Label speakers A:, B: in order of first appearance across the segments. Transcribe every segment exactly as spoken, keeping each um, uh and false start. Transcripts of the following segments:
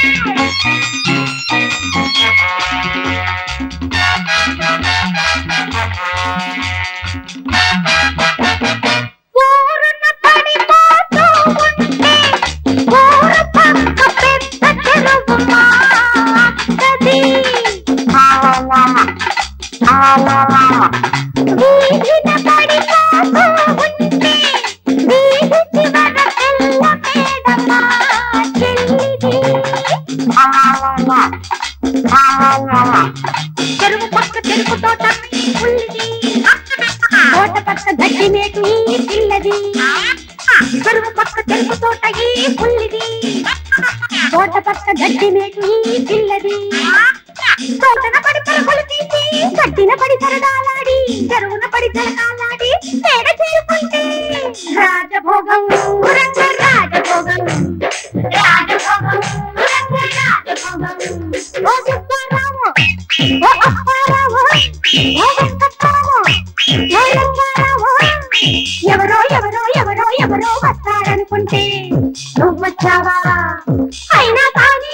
A: చెరువు పక్క చెరుకు తోట ఉల్లిది తోట పక్క గడ్డి మేటు ఈ పిల్లది చెరువు పక్క చెరుకు తోట ఈ ఉల్లిది తోట పక్క గడ్డి మేటు ఈ పిల్లది తోటన పడి పరుగులు తీసి గడ్డిన పడి సరదాలాడి చెరువున పడి జలకాలాడి తేడ చేరుకుంటే రాజభోగం రంగ రాజభోగం రాజభోగం రంగ రాజభోగం ఓ సుబ్బారావు ఓ అప్పారావు ఓ వెంకట్రావు ఓ రంగారావు ఎవరో ఎవరో ఎవరో ఎవరో వస్తారనుకుంటే నువ్వొచ్చావా అయినా కానీ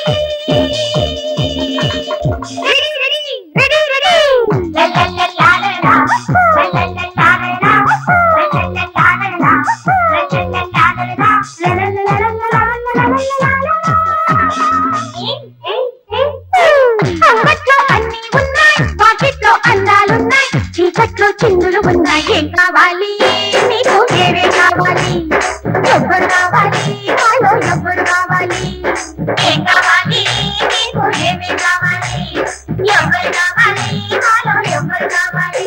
A: రెడీ రెడీ రెడీ రెడీ లల్లల్లల్లాలలా లల్లల్లల్లాలలా లల్లల్లల్లాలలా లల్లల్లల్లాలలా లల్లల్లల్లాలలా అంగట్లో అన్నీ ఉన్నాయి పాకెట్లో అందాలున్నాయి చీకట్లో చిందులు ఉన్నాయి ఏం కావాలి నీకు ఏవే కావాలి ఎవ్వరు కావాలి వాళ్ళు ఎవ్వరు కావాలి ఏం కావాలి నీకు ఏవే కావాలి ఎవ్వరు కావాలి వాళ్ళు ఎవ్వరు కావాలి